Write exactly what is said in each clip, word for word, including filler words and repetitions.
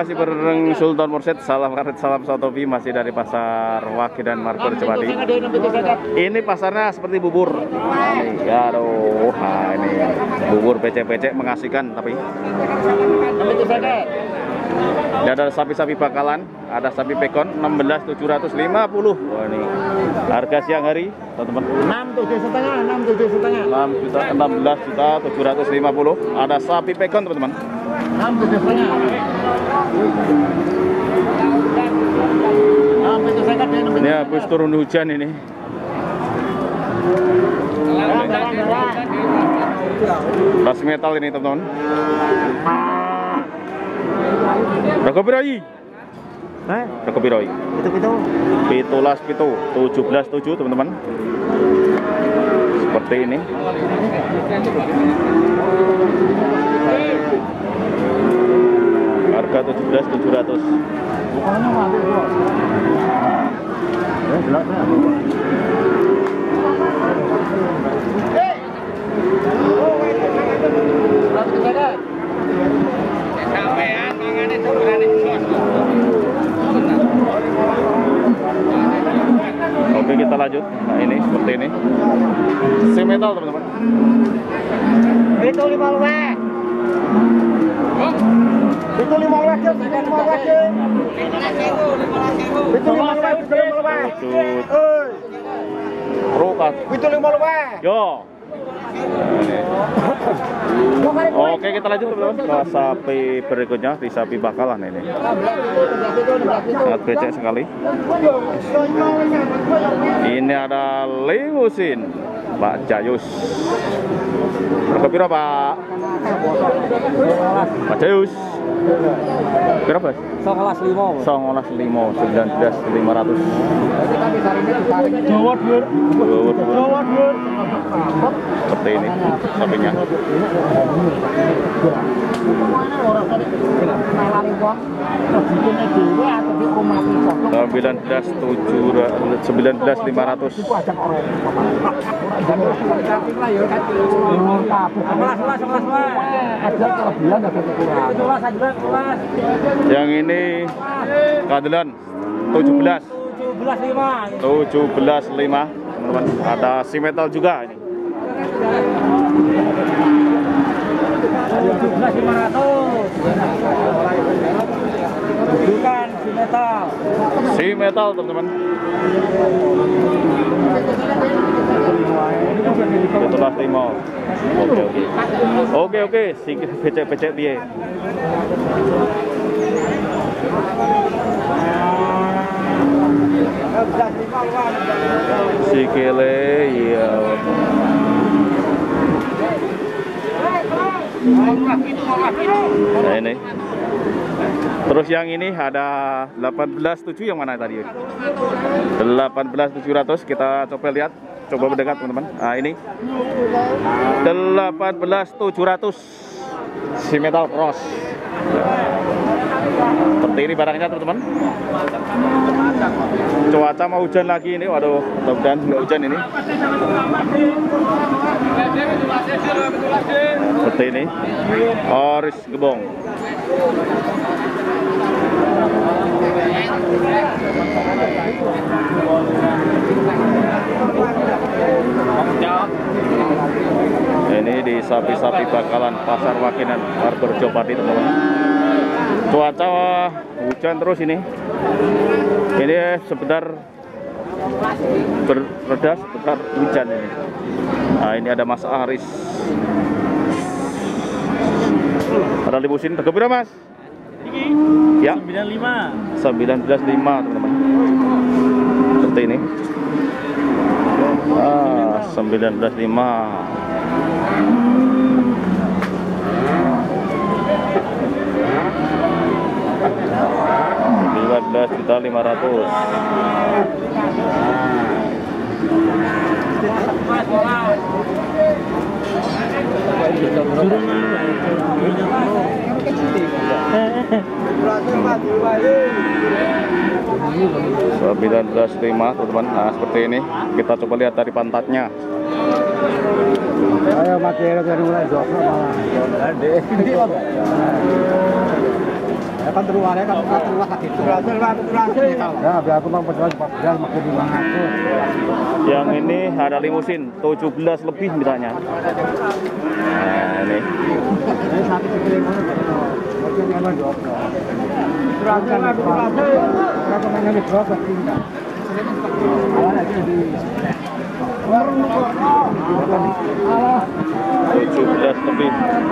masih bareng Sultan Mursyid. Salam karet, salam sotobi, masih dari pasar Waki dan Margo Jepati. Ini pasarnya seperti bubur. Ya aduh, nah ini bubur becek-becek mengasihkan tapi. Ini ada sapi-sapi bakalan, ada sapi pekon enam belas tujuh ratus lima puluh. Wah ini harga siang hari, teman-teman. enam tujuh setengah, enam tujuh setengah. enam juta, enam belas juta tujuh ratus lima puluh. Ada sapi pekon, teman-teman. enam tujuh setengah. Ini habis turun hujan ini. Tas metal ini, teman-teman. Rego piroi? Eh, Rego piroi? itu itu. Pitulas pitu, tujuh belas tujuh, teman-teman. Seperti ini. Harga tujuh belas tujuh ratus. Oke, kita lanjut. Nah ini seperti ini. Si metal, teman-teman. Itu lima luwe. Itu lima luwe, itu lima luwe. Itu lima luwe, itu lima luwe. Rokat. Itu lima luwe. Yo. Oke, kita lanjut, teman-teman. Ke sapi berikutnya, di sapi bakalan ini. Sangat becek sekali. Ini ada limusin Pak Jayus. Berapa piro, Pak? Pak Jayus. Berapa? Songolas limo. Songolas limo, sembilan belas lima ratus. Jawa Dur. Jawa Dur. Seperti ini sapinya. Sembilan belas tujuh, sembilan belas lima ratus. Yang ini keadilan tujuh belas tujuh belas lima, teman-teman. Ada si metal juga ini. tujuh belas lima ratus. Bukan si metal. Si metal, teman-teman. Itulah lima. Oke oke. Oke oke, sikit becek-becek piye. Sikile ya. Nah ini. Terus yang ini ada delapan belas tujuh, yang mana tadi? delapan belas tujuh ratus, kita coba lihat, coba mendekat, teman-teman. Nah ini delapan belas tujuh ratus si metal cross. Seperti ini barangnya, teman-teman. Cuaca mau hujan lagi ini, waduh, mudah-mudahan nggak hujan ini. Seperti ini, oris gebong. Ini di sapi-sapi bakalan pasar Wakinan Margo Jepati, teman-teman. Cuaca hujan terus ini. Ini sebentar berreda, sebentar hujan ini. Nah ini ada Mas Aris. Ada limusin, harga berapa, Mas? Ya, sembilan puluh lima. sembilan belas lima, teman-teman. Seperti ini. Ah, sembilan belas lima. sembilan belas juta lima ratus. sembilan belas lima, teman-teman. Nah, seperti ini. Kita coba lihat dari pantatnya. Ayo mati dari mulai dua malah. Ya kan terluar ya kan terluar lagi itu. Ya biar aku bang penjual empat belas makin lima ratus. Yang ini ada limusin tujuh belas lebih mintanya. Nah, ini. Ini satu sekali mana? Macam mana dua? Berapa berapa? Berapa mana ni berapa tinggal? Awal lagi di. tujuh belas lebih.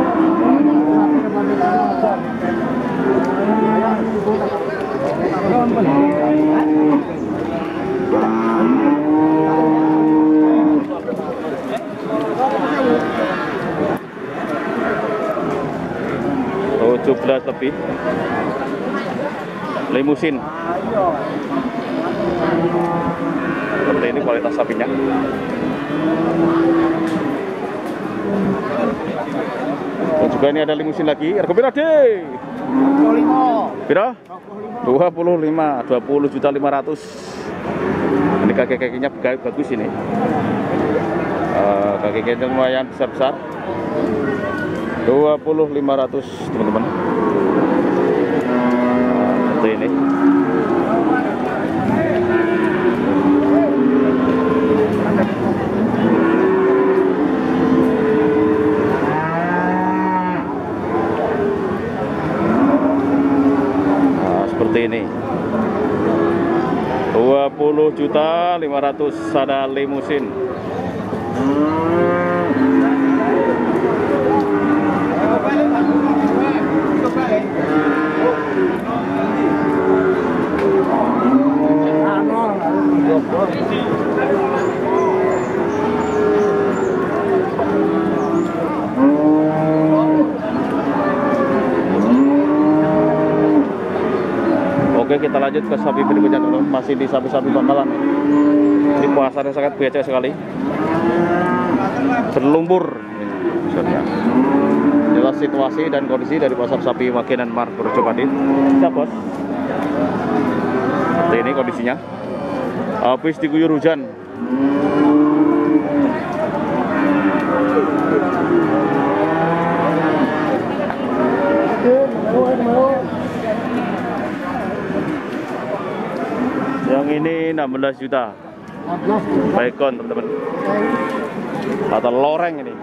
tujuh belas lebih. Limusin. Seperti ini kualitas sapinya. Dan juga ini ada limusin lagi. Harga berapa deh? Berapa? dua puluh lima, dua puluh juta lima ratus. Ini kaki-kakinya bagus ini. Uh, kaki-kakinya lumayan besar-besar. dua puluh lima ratus, teman-teman. Seperti ini. Seperti ini dua puluh juta lima ratus ada limusin. Oke, kita lanjut ke sapi berikutnya dulu. Masih di sapi-sapi Bakalan. Ini pasarnya sangat becek sekali. Berlumpur. Jelas situasi dan kondisi dari pasar sapi Wakinan Mar Purwojopati. Siap, Bos. Seperti ini kondisinya. Habis diguyur hujan. Yang ini enam belas juta. Bacon, teman-teman. Atau loreng ini.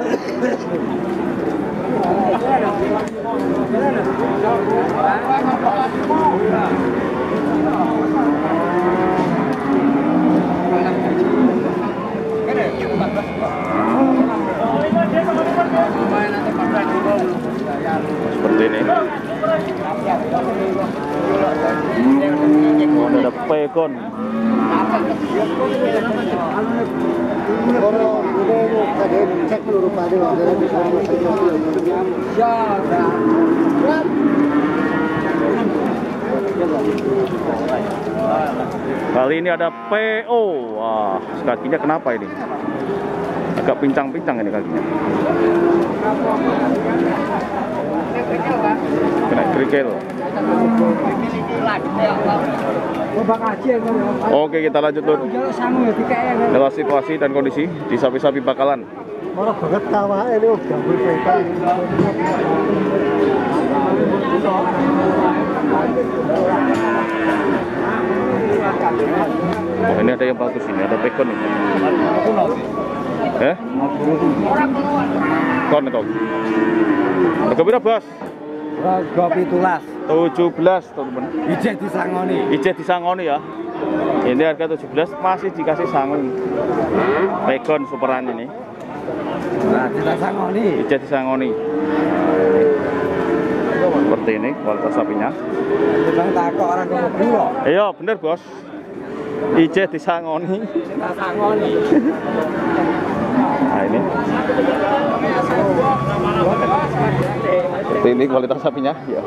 Seperti ini. Oh, ada pekon. Kali ini ada P O. Wah, kakinya kenapa ini? Agak pincang-pincang ini kakinya. Kena kerikil. Oke, kita lanjut dulu. Dalam situasi dan kondisi di sapi-sapi Bakalan. Oh, ini ada yang bagus ini, ada pekon ini. Eh? Kon itu. Harga berapa, Bos? Harga pitulas. tujuh belas, teman-teman. Ijeh disangoni. Ijeh disangoni ya. Ini harga tujuh belas masih dikasih sangun. Pekon superan ini. Nah, disangoni. Ijeh disangoni. Seperti ini kualitas sapinya. Bang takok orang kemudian. Iya, bener, Bos. Ijeh disangoni. Disangoni. Nah, ini. Seperti ini kualitas sapinya, ya.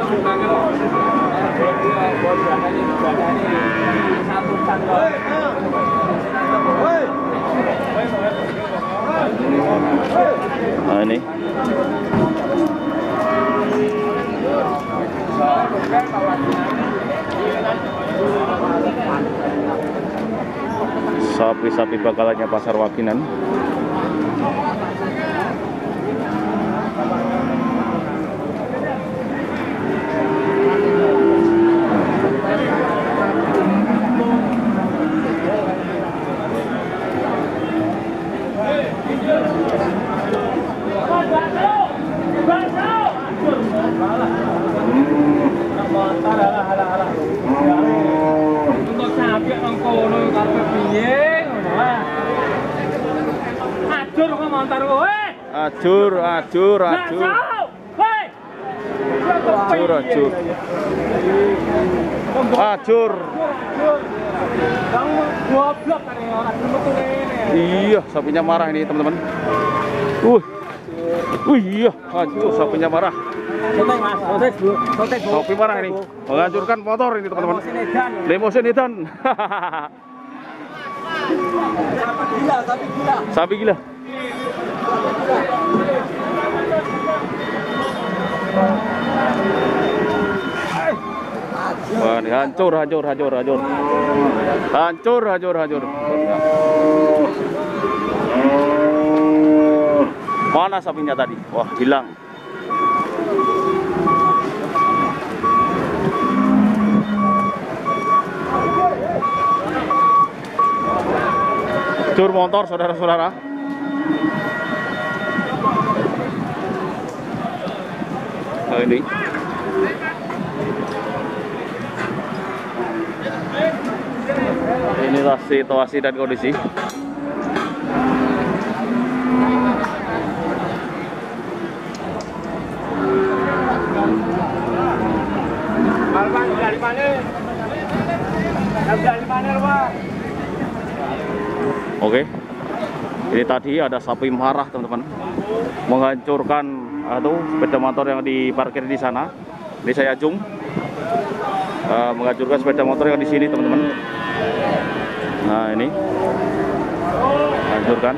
Nah, ini. Sapi-sapi Bakalannya pasar Wakinan. Piye ngono ah. Ajur kok montor kowe. Ajur, ajur, ajur. Hei. Ajur, ajur. Ajur. Kamu goblok kan orang metu rene. Iya, sapinya marah ini, teman-teman. Uh. Wih, iya, ajur, sapinya marah. Sotek Mas, sotek Bu. Sotek Bu. Sapi marah ini. Menghancurkan motor ini, teman-teman. Lemosin edan. Sapi gila, sapi gila. Sapi gila. Wah, ini hancur, hancur, hancur, hancur. Hancur, hancur, hancur. Mana sapinya tadi? Wah, hilang. Hancur motor, saudara-saudara. Nah, ini. Inilah situasi dan kondisi. Oke, ini tadi ada sapi marah, teman-teman, menghancurkan atau sepeda motor yang diparkir di sana. Ini saya zoom, uh, menghancurkan sepeda motor yang di sini, teman-teman. Nah, ini hancurkan.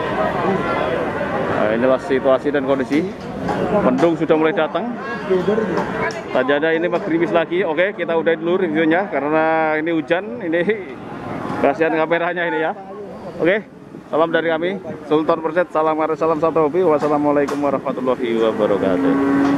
Nah, inilah situasi dan kondisi. Mendung sudah mulai datang. Tajada ini gerimis lagi. Oke, kita udahin dulu reviewnya karena ini hujan. Ini kasihan kameranya ini ya. Oke, salam dari kami Sultan Perset. Salam salam satu hobi. Wassalamualaikum warahmatullahi wabarakatuh.